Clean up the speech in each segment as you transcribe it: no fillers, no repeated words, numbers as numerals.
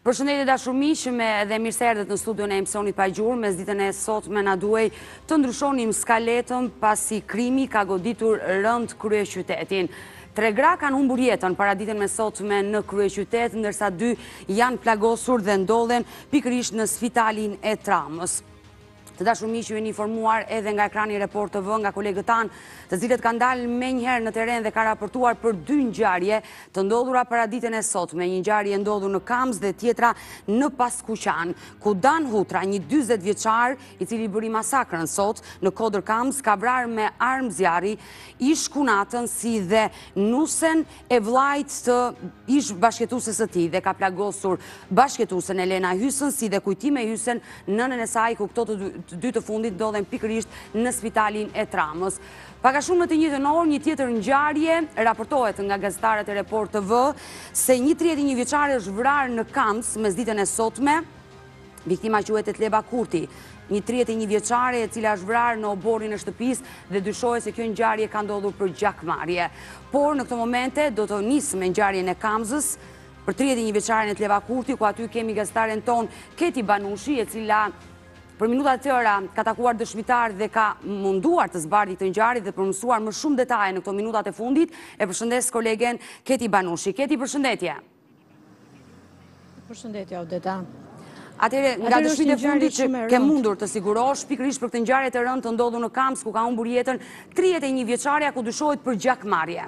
Përshëndetje dashur miq, dhe mirë se erdhët në studion e emisionit Pa Gjurmë. Mes ditën e sotme na duhej të ndryshonim skaletën pasi krimi ka goditur rënd kryeqytetin. 3 gra kanë humbur jetën paraditën me sotme në kryeqytet, ndërsa 2 janë plagosur dhe ndodhen pikërisht në spitalin e Tramës. Të dashur miq, ju jeni informuar edhe nga ekrani Report TV nga kolegët tanë, të cilët kanë dalë menjëherë në teren dhe ka raportuar për 2 ngjarje të ndodhura paraditën e sotme. Një ngjarje ndodhur në Kamz dhe tjetra në Paskuqan, ku Dan Hutra, një 40 vjeçar, i cili bëri masakrën sot në Kodër Kamz, ka vrarë me armë zjarri ish kunatën si dhe nusen e vllajt të ish bashkëtueses së tij dhe ka plagosur bashkëtuesen Elena Hysën si dhe Kujtime Hysën, nënën e saj, ku këto të dy të fundit ndodhen pikërisht në spitalin e Tramës. Pak a shumë në të njëjtën orë, një tjetër ngjarje raportohet nga gazetarët e Report TV se një 31 vjeçare është vrarë në Kamz mesditën e sotme. Viktima quhet Etleba Kurti, një 31 vjeçare e cila është vrarë në oborrin e shtëpisë dhe dyshohet se kjo ngjarje ka ndodhur për gjakmarrje. Por në këtë momente do të nisë me ngjarjen e Kamzës për 31 vjeçaren Etleba Kurti, ku aty kemi gazetaren ton Keti Banushi, e cila për minuta të tëra ka takuar dëshmitar dhe ka munduar të zbardhë këtë ngjarje dhe për mësuar më shumë detaje në këto minutat e fundit, e përshëndes kolegen Keti Banushi. Keti, përshëndetje. Përshëndetje, Odeta. Atëherë, nga dëshmitë e fundit që ke mundur të sigurosh pikërisht për këtë ngjarje të rëndë të ndodhur në Kamz, ku ka humbur jetën 31 vjeçaria, ku dyshohet për gjakmarrje.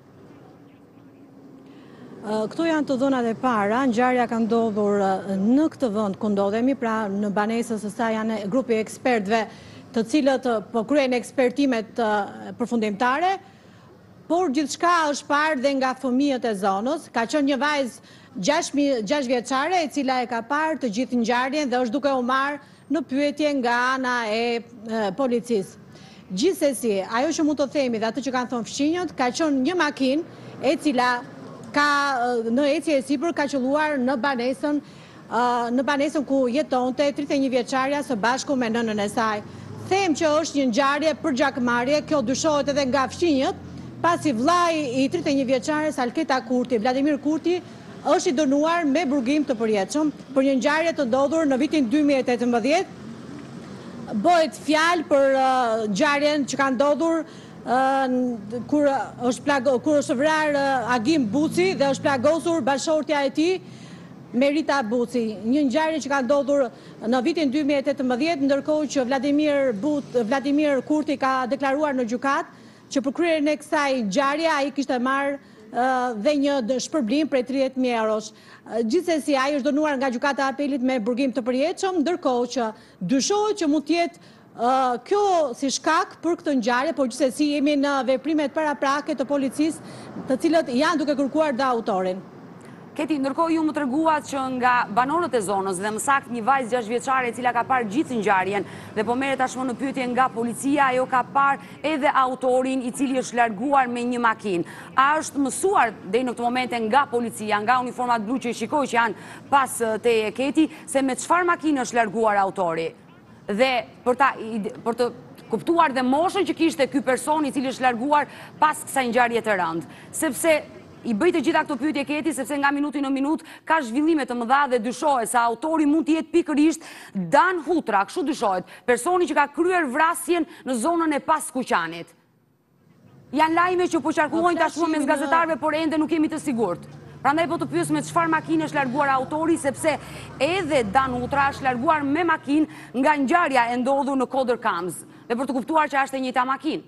Këto janë të dhënat e para. Ngjarja ka ndodhur në këtë vend ku ndodhemi, pra në banesën së saj janë grupi ekspertëve të cilët po kryejnë ekspertimet përfundimtare, por gjithçka është parë dhe nga fëmijët e zonës. Ka qenë një vajzë 6 vjeçare e cila e ka parë të gjithë ngjarjen dhe është duke u marrë në pyetje nga ana e policisë. Gjithsesi, ajo që mund të themi dhe atë që kanë thënë fqinjët, ka qenë një makinë e cila në ecje e sipër ka qelluar në banesën ku jetonte 31 vjeçaria së bashku me nënën e saj. Them që është një ngjarje për gjakmarrje, kjo dyshohet edhe nga fqinjët, pasi vllai i 31 vjeçares Alketa Kurti, Vladimir Kurti, është i dënuar me burgim të përjetshëm për një ngjarje të ndodhur në vitin 2018. Bëhet fjalë për ngjarjen që ka ndodhur kur është vrarë Agim Buci dhe është plagosur bashortja e tij Merita Buci. Një ngjarje që ka ndodhur në vitin 2018, ndërkohë që Vladimir Kurti ka deklaruar në gjykat që për kryerjen e kësaj ngjarje ai kishte marrë dhe një shpërblim prej 30.000 eurosh. Gjithsesi, ai është dënuar nga gjykata e apelit me burgim të përjetshëm, ndërkohë që dyshohet që mund të jetë kjo si shkak për këtë ngjarje, por gjithsesi jemi në veprimet paraprake të policisë, të cilët janë duke kërkuar dhe autorin. Keti, ndërkohë ju më treguat që nga banorët e zonës dhe më saktë një vajzë 6 vjeçare e cila ka parë gjithë ngjarjen dhe po merret tashmë në pyetje nga policia, ajo ka parë edhe autorin i cili është larguar me një makinë. A është mësuar deri në këtë moment nga policia, nga uniformat blu që i shikoj që janë pas teje, Keti, se me çfarë makinë është larguar autori? Dhe për të kuptuar dhe moshën që kishte ky person i cili është larguar pas kësaj ngjarje të rëndë. Sepse i bëj të gjitha këto pyetje, Keti, sepse nga minuti në minutë ka zhvillime të mëdha dhe dyshohet se autori mund të jetë pikërisht Dan Hutra, kështu dyshohet, personi që ka kryer vrasjen në zonën e Paskuqanit. Janë lajme që po qarkullojnë tashmë mes gazetarëve, por ende nuk jemi të sigurt. Prandaj po të pyes me çfarë makine është larguar autori, sepse edhe Dan Hutra është larguar me makinë nga ngjarja e ndodhur në Kodër Kamz, dhe për të kuptuar që është e njëjta makinë.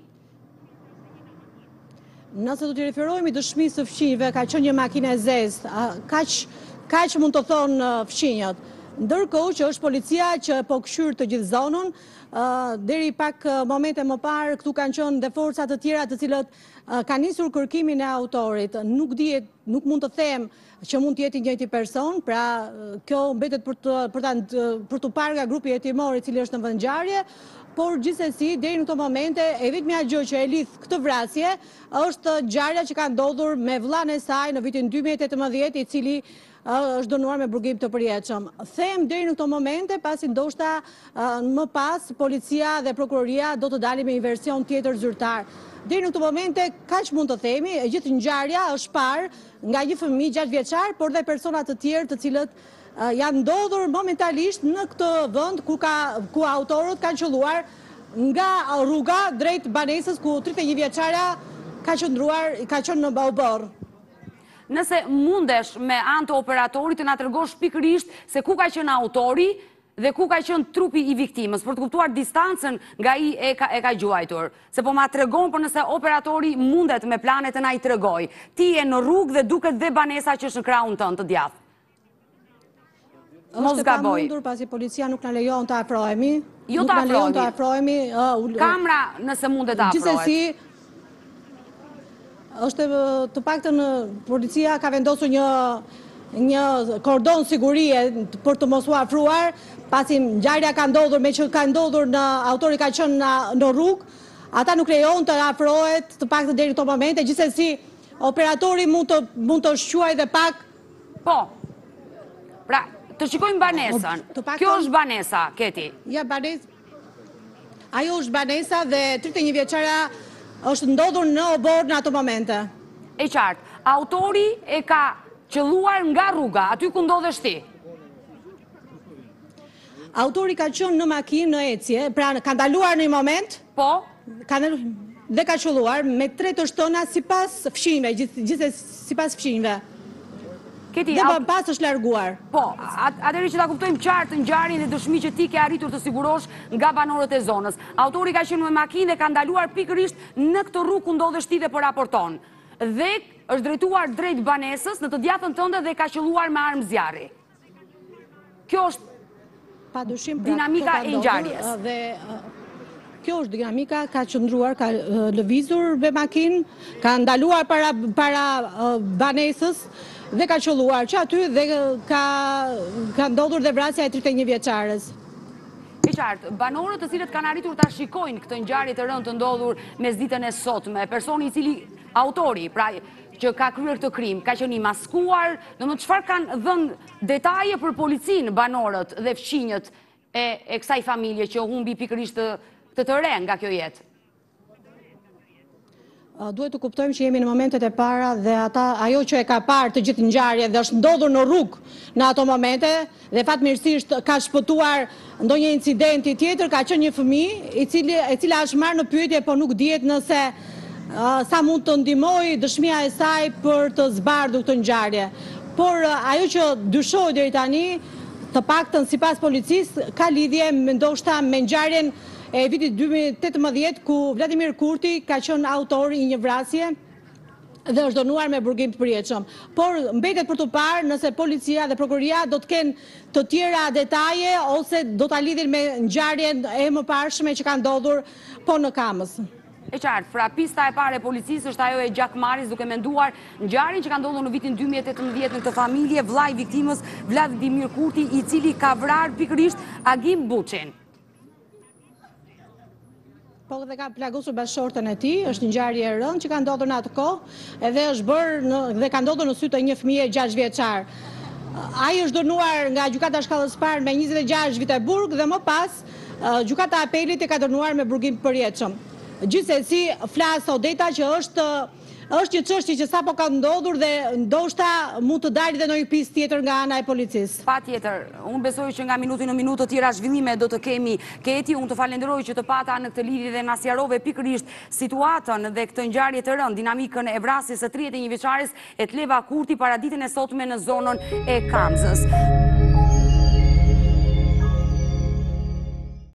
Nëse do t'i referohemi dëshmisë së fqinjve, ka qenë një makinë e zezë, kaq mund të thonë fqinjët. Ndërkohë që është policia që po këshyr të gjithë zonën, deri pak momente më parë këtu kanë qenë dhe forca të tjera të cilët kanë nisur kërkimin e autorit. Nuk mund të them që mund të jetë i njëjti person, pra kjo mbetet për të parë nga grupi hetimor i cili është në vend ngjarje, por gjithsesi deri në këto momente e vetmja gjë që e lidh këtë vrasje është ngjarja që ka ndodhur me vllain e saj në vitin 2018, i cili është dënuar me burgim të përjetshëm. Them deri në këto momente, pasi ndoshta më pas policia dhe prokuroria do të dalin me një version tjetër zyrtar. Deri në këto momente kaq mund të themi, gjithë ngjarja është parë nga një fëmijë 6 vjeçar, por dhe persona të tjerë të cilët janë ndodhur momentalisht në këtë vend ku autorët kanë qëlluar nga rruga drejt banesës ku 31 vjeçara ka qënë në baubor. Nëse mundesh me anë të operatorit të na tregosh pikërisht se ku ka qenë autori dhe ku ka qenë trupi i viktimës, për të kuptuar distancën nga i e ka gjuajtur. Se po ma tregon për nëse operatori mundet me planet të na i tregoj. Ti e në rrugë dhe duket dhe banesa që është në krahun tënë të djathtë. Mos Është gaboj. pa mundur pasi policia nuk na lejon të afrohemi. Jo nuk të na lejon afrohemi. të afrohemi. Kamera nëse mundet të afrohet. Gjithsesi, është të paktën policia ka vendosur një kordon sigurie për të mos u afruar, pasi ngjarja ka ndodhur me që ka ndodhur autori ka qenë në rrugë, ata nuk lejon të afrohet të paktën deri në këto momente, gjithsesi operatori mund të shquaj dhe pak. Po. Pra, të shikojmë banesën. Kjo është banesa, Keti. Ja, banesa. Ajo është banesa dhe 31 vjeçara është ndodhur në obor në ato momente. E qartë, autori e ka qëlluar nga rruga, aty ku ndodhesh ti. Autori ka qenë në makinë në ecje, pra ka ndaluar në një moment. Po. Dhe ka qëlluar me 3 të shtona sipas fshinjve, gjithsesi sipas fshinjve. Keti, dhe pas është larguar. Po, atëherë që ta kuptojmë qartë ngjarjen dhe dëshmi që ti ke arritur të sigurosh nga banorët e zonës. Autori ka qenë me makinë dhe ka ndaluar pikërisht në këtë rrugë ku ndodhesh ti dhe po raporton. Dhe është drejtuar drejt banesës në të djathtën tënde dhe ka qelluar me armë zjarri. Kjo është dinamika e ngjarjes. Dhe kjo është dinamika, ka qëndruar, ka lëvizur me makinë, ka ndaluar para banesës dhe ka qëlluar që aty dhe ka ndodhur dhe vrasja e 31 vjeçares. E qartë, banorët të cilët kanë arritur ta shikojnë këtë ngjarje të rëndë të ndodhur mesditën e sotme, personi i cili autori, pra që ka kryer këtë krim, ka qenë i maskuar, domethënë çfarë kanë dhënë detaje për policinë banorët dhe fqinjët e kësaj familje që humbi pikërisht të re nga kjo jetë? Duhet të kuptojmë që jemi në momentet e para dhe ajo që e ka parë të gjithë ngjarje dhe është ndodhur në rrugë në ato momente dhe fatmirësisht ka shpëtuar ndonjë incidenti tjetër, ka qenë një fëmijë e cila është marrë në pyetje, po nuk dihet nëse sa mund të ndihmojë dëshmia e saj për të zbardhur këtë ngjarje. Por ajo që dyshohet deri tani, të paktën sipas policisë, ka lidhje ndoshta me ngjarjen e vitit 2018, ku Vladimir Kurti ka qenë autori i një vrasje dhe është dënuar me burgim të përjetshëm. Por mbetet për të parë nëse policia dhe prokuroria do të kenë të tjera detaje ose do ta lidhin me ngjarjen e mëparshme që ka ndodhur po në Kamës. E qartë, pra pista e parë e policisë është ajo e gjakmarrjes duke menduar ngjarjen që ka ndodhur në vitin 2018 në këtë familje, vllai i viktimës Vladimir Kurti, i cili ka vrarë pikërisht Agim Buçin. Po dhe ka plagosur bashkëshortën e tij, është një ngjarje e rëndë që ka ndodhur në atë kohë, edhe është bërë dhe ka ndodhur në sy të një fëmije 6 vjeçar. Ai është dënuar nga gjykata e shkallës parë me 26 vite burg dhe më pas gjykata e apelit e ka dënuar me burgim të përjetshëm. Gjithsesi, flas Odeta që është një çështje që sapo ka ndodhur dhe ndoshta mund të dalë dhe ndonjë pjesë tjetër nga ana e policisë. Patjetër, unë besoj që nga minuti në minutë të tjera zhvillime do të kemi. Keti, unë të falenderoj që të pata në këtë lidhje dhe na sqarove pikërisht situatën dhe këtë ngjarje të rëndë, dinamikën e vrasjes së 31 vjeçares Etleva Kurti paraditën e sotme në zonën e Kamzës.